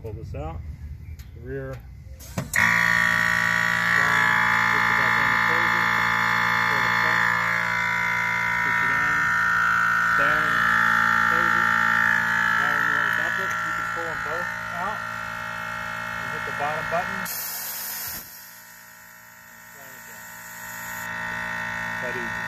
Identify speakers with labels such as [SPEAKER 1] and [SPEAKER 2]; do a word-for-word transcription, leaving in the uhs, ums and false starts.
[SPEAKER 1] pull this out. The rear bottom button. That easy.